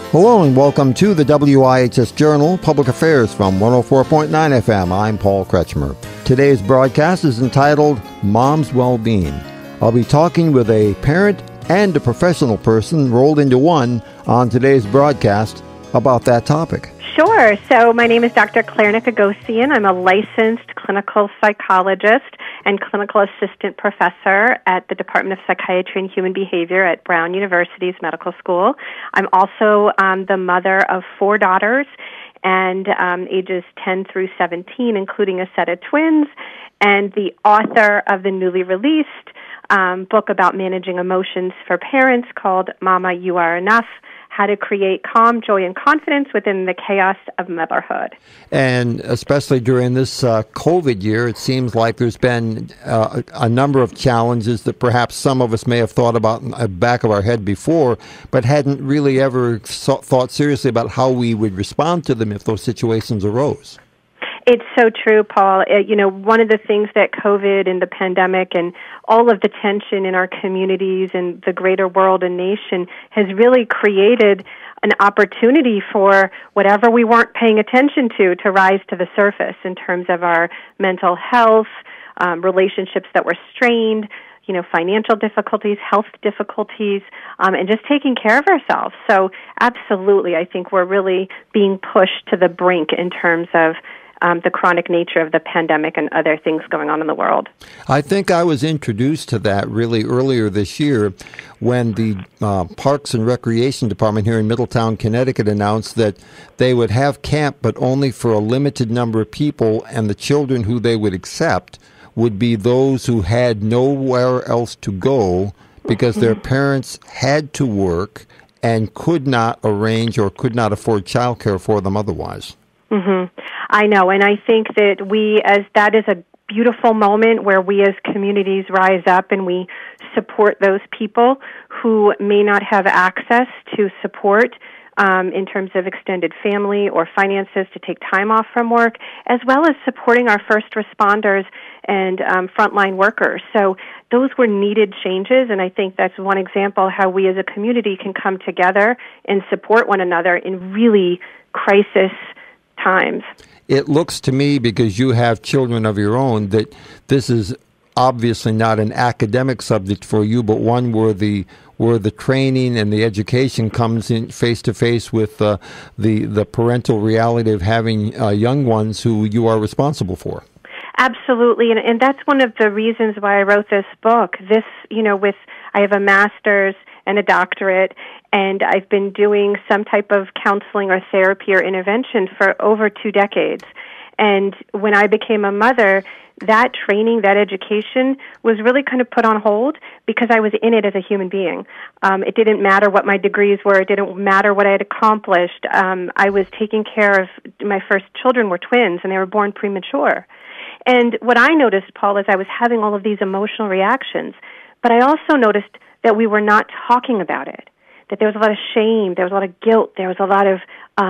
Hello and welcome to the WIHS Journal, Public Affairs from 104.9 FM. I'm Paul Kretschmer. Today's broadcast is entitled Mom's Wellbeing. I'll be talking with a parent and a professional person rolled into one on today's broadcast about that topic. Sure. So my name is Dr. Claire Nicogosian. I'm a licensed clinical psychologist and clinical assistant professor at the Department of Psychiatry and Human Behavior at Brown University's Medical School. I'm also the mother of 4 daughters, and ages 10 through 17, including a set of twins, and the author of the newly released book about managing emotions for parents called Mama, You Are Enough: How to Create Calm, Joy, and Confidence Within the Chaos of Motherhood. And especially during this COVID year, it seems like there's been a number of challenges that perhaps some of us may have thought about in the back of our head before, but hadn't really ever thought seriously about how we would respond to them if those situations arose. It's so true, Paul. One of the things that COVID and the pandemic and all of the tension in our communities and the greater world and nation has really created an opportunity for whatever we weren't paying attention to rise to the surface in terms of our mental health, relationships that were strained, financial difficulties, health difficulties, and just taking care of ourselves. So absolutely, I think we're really being pushed to the brink in terms of the chronic nature of the pandemic and other things going on in the world. I think I was introduced to that really earlier this year when the Parks and Recreation Department here in Middletown, Connecticut announced that they would have camp, but only for a limited number of people, and the children who they would accept would be those who had nowhere else to go because their parents had to work and could not arrange or could not afford childcare for them otherwise. Mm-hmm. I know, and I think that that is a beautiful moment where we as communities rise up and we support those people who may not have access to support in terms of extended family or finances to take time off from work, as well as supporting our first responders and frontline workers. So those were needed changes, and I think that's one example how we as a community can come together and support one another in really crisis times. It looks to me, because you have children of your own, that this is obviously not an academic subject for you, but one where the training and the education comes in face to face with the parental reality of having young ones who you are responsible for. Absolutely, and that's one of the reasons why I wrote this book. I have a master's and a doctorate, and I've been doing some type of counseling or therapy or intervention for over 2 decades. And when I became a mother, that training, that education was really kind of put on hold because I was in it as a human being. It didn't matter what my degrees were. It didn't matter what I had accomplished. I was taking care of my first children were twins, and they were born premature. And what I noticed, Paul, is I was having all of these emotional reactions, but I also noticed that we were not talking about it, that there was a lot of shame, there was a lot of guilt, there was a lot of,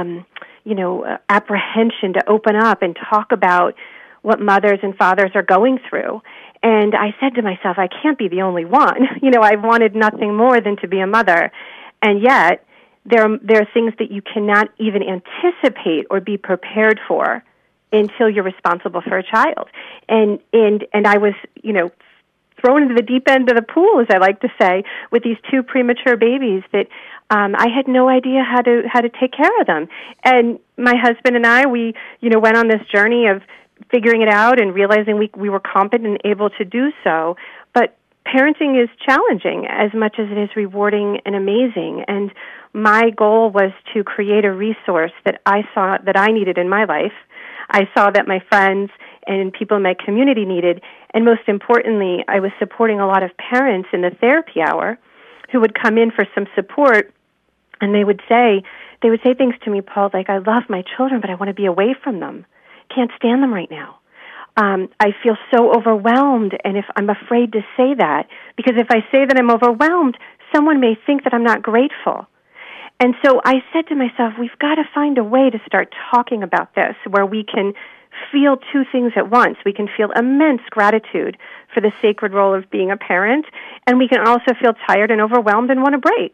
apprehension to open up and talk about what mothers and fathers are going through. And I said to myself, I can't be the only one. I wanted nothing more than to be a mother. And yet, there are things that you cannot even anticipate or be prepared for until you're responsible for a child. And I was, thrown into the deep end of the pool, as I like to say, with these 2 premature babies that I had no idea how to take care of them. And my husband and I, we went on this journey of figuring it out and realizing we were competent and able to do so. But parenting is challenging as much as it is rewarding and amazing. And my goal was to create a resource that I saw that I needed in my life. I saw that my friends and people in my community needed. And most importantly, I was supporting a lot of parents in the therapy hour who would come in for some support, and they would say things to me, Paul, like, I love my children, but I want to be away from them. Can't stand them right now. I feel so overwhelmed, and if I'm afraid to say that, because if I say that I'm overwhelmed, someone may think that I'm not grateful. And so I said to myself, we've got to find a way to start talking about this where we can feel 2 things at once. We can feel immense gratitude for the sacred role of being a parent, and we can also feel tired and overwhelmed and want a break.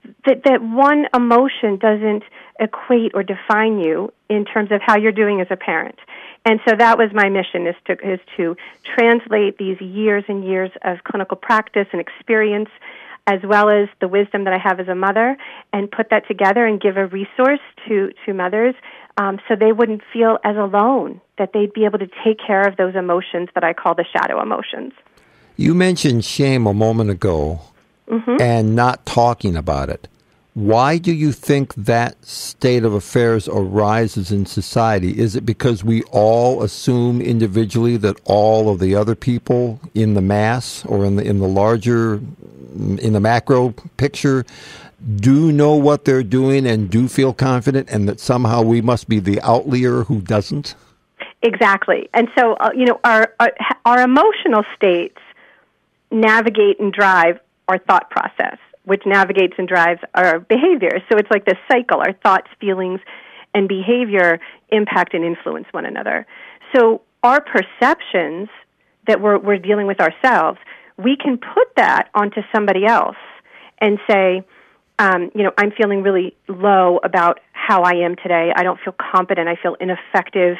that one emotion doesn't equate or define you in terms of how you're doing as a parent. And so that was my mission, is to translate these years and years of clinical practice and experience, as well as the wisdom that I have as a mother, and put that together and give a resource to mothers, so they wouldn't feel as alone, that they'd be able to take care of those emotions that I call the shadow emotions. You mentioned shame a moment ago, and not talking about it. Why do you think that state of affairs arises in society? Is it because we all assume individually that all of the other people in the mass or in the larger, in the macro picture, do know what they're doing and do feel confident, and that somehow we must be the outlier who doesn't? Exactly. And so, our emotional states navigate and drive our thought process, which navigates and drives our behavior. So it's like this cycle. Our thoughts, feelings, and behavior impact and influence one another. So our perceptions that we're dealing with ourselves, we can put that onto somebody else and say, I'm feeling really low about how I am today. I don't feel competent. I feel ineffective.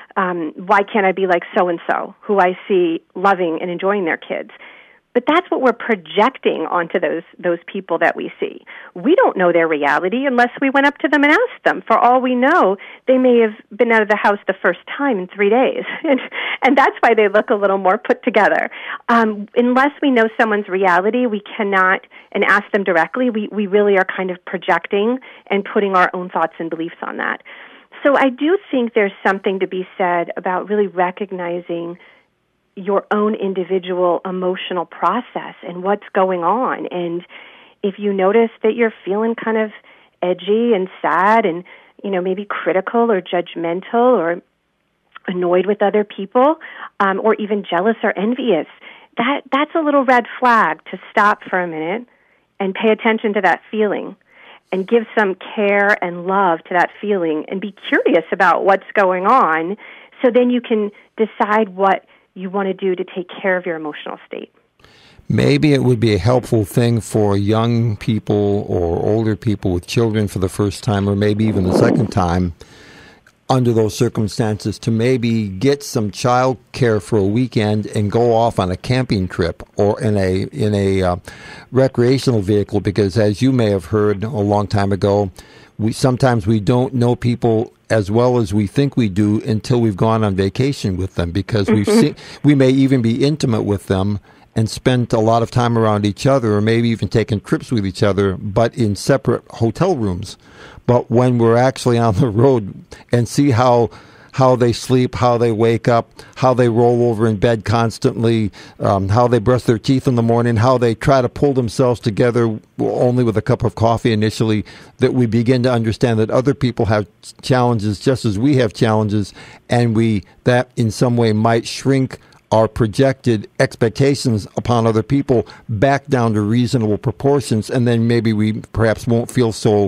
Why can't I be like so-and-so, who I see loving and enjoying their kids? But that's what we're projecting onto those people that we see. We don't know their reality unless we went up to them and asked them. For all we know, they may have been out of the house the first time in 3 days. And that's why they look a little more put together. Unless we know someone's reality, we cannot, and ask them directly, we really are kind of projecting and putting our own thoughts and beliefs on that. So I do think there's something to be said about really recognizing your own individual emotional process and what's going on. And if you notice that you're feeling kind of edgy and sad and, maybe critical or judgmental or annoyed with other people, or even jealous or envious, that's a little red flag to stop for a minute and pay attention to that feeling and give some care and love to that feeling and be curious about what's going on, so then you can decide what you want to do to take care of your emotional state. Maybe it would be a helpful thing for young people or older people with children for the first time, or maybe even the second time, under those circumstances, to maybe get some child care for a weekend and go off on a camping trip or in a recreational vehicle, because as you may have heard a long time ago, sometimes we don't know people as well as we think we do until we've gone on vacation with them, because we may even be intimate with them and spent a lot of time around each other, or maybe even taken trips with each other, but in separate hotel rooms. But when we're actually on the road and see how they sleep, how they wake up, how they roll over in bed constantly, how they brush their teeth in the morning, how they try to pull themselves together only with a cup of coffee initially, that we begin to understand that other people have challenges just as we have challenges, and that in some way might shrink our projected expectations upon other people back down to reasonable proportions, and then maybe we perhaps won't feel so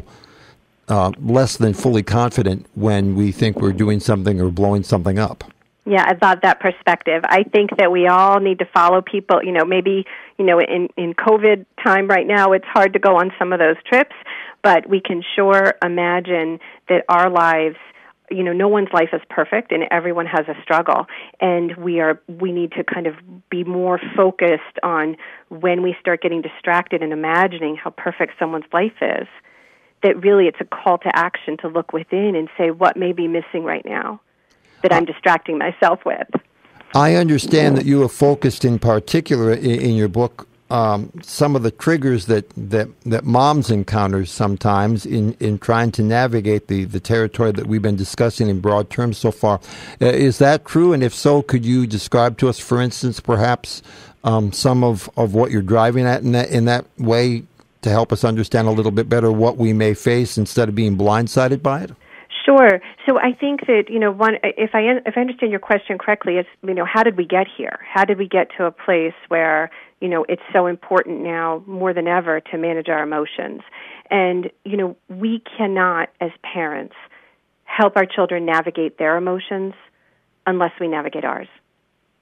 less than fully confident when we think we're doing something or blowing something up. Yeah, I love that perspective. I think that we all need to follow people. Maybe, in COVID time right now, it's hard to go on some of those trips, but we can sure imagine that our lives, no one's life is perfect and everyone has a struggle. And we need to kind of be more focused on when we start getting distracted and imagining how perfect someone's life is, that really it's a call to action to look within and say, what may be missing right now that I'm distracting myself with? I understand that you have focused in particular in your book some of the triggers that moms encounter sometimes in trying to navigate the territory that we've been discussing in broad terms so far. Is that true? And if so, could you describe to us, for instance, perhaps some of what you're driving at in that way, to help us understand a little bit better what we may face instead of being blindsided by it? Sure. So I think that, if I understand your question correctly, it's, how did we get here? How did we get to a place where, it's so important now more than ever to manage our emotions? And, we cannot, as parents, help our children navigate their emotions unless we navigate ours.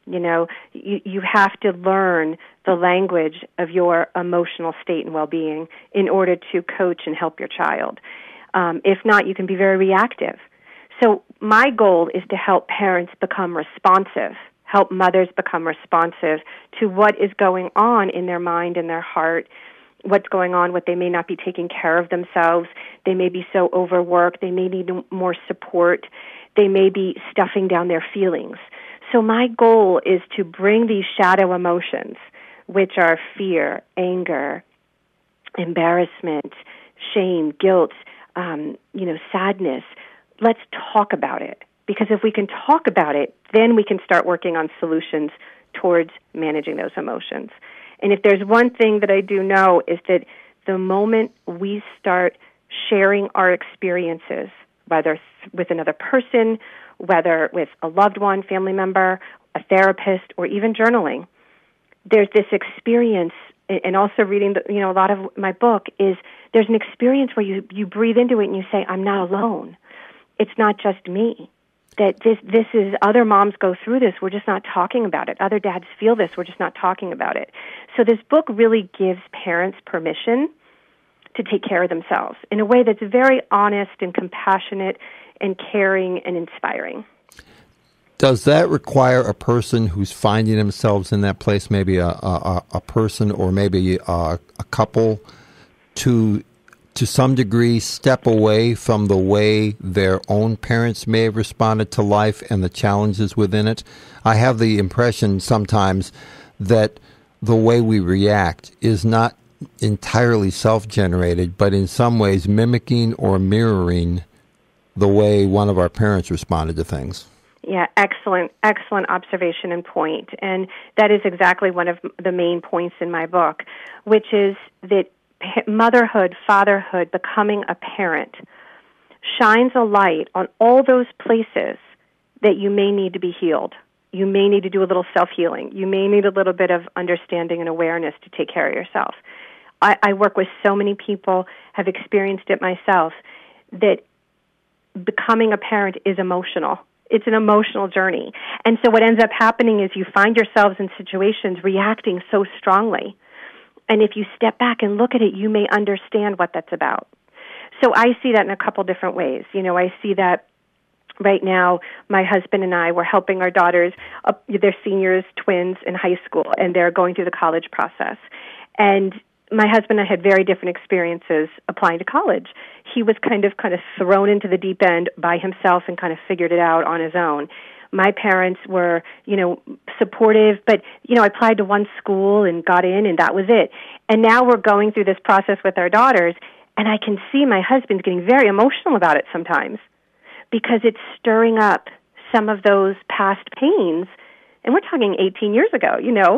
You have to learn the language of your emotional state and well-being in order to coach and help your child. If not, you can be very reactive. So my goal is to help parents become responsive, help mothers become responsive to what is going on in their mind and their heart, what's going on, what they may not be taking care of themselves. They may be so overworked. They may need more support. They may be stuffing down their feelings. So my goal is to bring these shadow emotions, which are fear, anger, embarrassment, shame, guilt, sadness. Let's talk about it. Because if we can talk about it, then we can start working on solutions towards managing those emotions. And if there's one thing that I do know is that the moment we start sharing our experiences, whether with another person, whether with a loved one, family member, a therapist, or even journaling, there's this experience, and also reading a lot of my book, is there's an experience where you breathe into it and you say, I'm not alone. It's not just me. That this is, other moms go through this, we're just not talking about it. Other dads feel this, we're just not talking about it. So this book really gives parents permission to take care of themselves in a way that's very honest and compassionate and caring and inspiring. Does that require a person who's finding themselves in that place, maybe a person or maybe a couple, to some degree step away from the way their own parents may have responded to life and the challenges within it? I have the impression sometimes that the way we react is not entirely self-generated, but in some ways mimicking or mirroring the way one of our parents responded to things. Yeah, excellent observation and point. And that is exactly one of the main points in my book, which is that motherhood, fatherhood, becoming a parent shines a light on all those places that you may need to be healed. You may need to do a little self-healing. You may need a little bit of understanding and awareness to take care of yourself. I work with so many people, have experienced it myself, that becoming a parent is emotional. It's an emotional journey. And so what ends up happening is you find yourselves in situations reacting so strongly. And if you step back and look at it, you may understand what that's about. So I see that in a couple different ways. I see that right now, my husband and I were helping our daughters. They're seniors, twins in high school, and they're going through the college process. And my husband and I had very different experiences applying to college. He was kind of thrown into the deep end by himself and kind of figured it out on his own. My parents were, supportive, but, I applied to one school and got in, and that was it. And now we're going through this process with our daughters, and I can see my husband's getting very emotional about it sometimes because it's stirring up some of those past pains. And we're talking 18 years ago,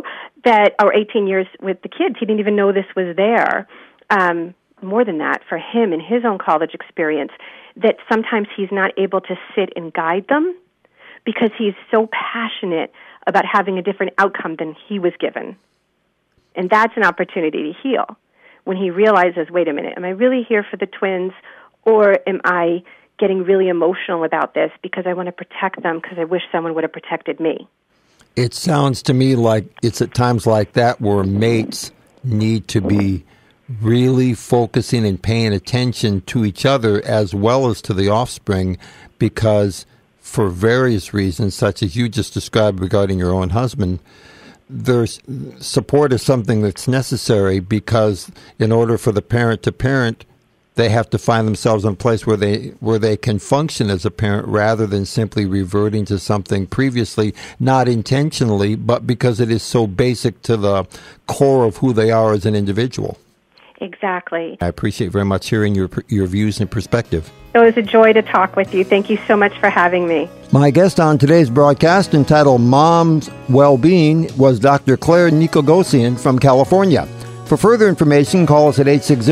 or 18 years with the kids. He didn't even know this was there. More than that, for him in his own college experience, that sometimes he's not able to sit and guide them because he's so passionate about having a different outcome than he was given. And that's an opportunity to heal when he realizes, wait a minute, am I really here for the twins, or am I getting really emotional about this because I want to protect them because I wish someone would have protected me? It sounds to me like it's at times like that where mates need to be really focusing and paying attention to each other as well as to the offspring, because for various reasons, such as you just described regarding your own husband, there's support is something that's necessary, because in order for the parent to parent, they have to find themselves in a place where they can function as a parent rather than simply reverting to something previously, not intentionally, but because it is so basic to the core of who they are as an individual. Exactly. I appreciate very much hearing your views and perspective. It was a joy to talk with you. Thank you so much for having me. My guest on today's broadcast, entitled Mom's Well-Being, was Dr. Claire Nicogossian from California. For further information, call us at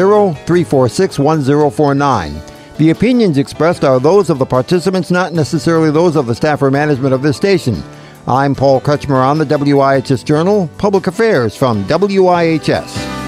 860-346-1049. The opinions expressed are those of the participants, not necessarily those of the staff or management of this station. I'm Paul Kretschmer on the WIHS Journal, Public Affairs from WIHS.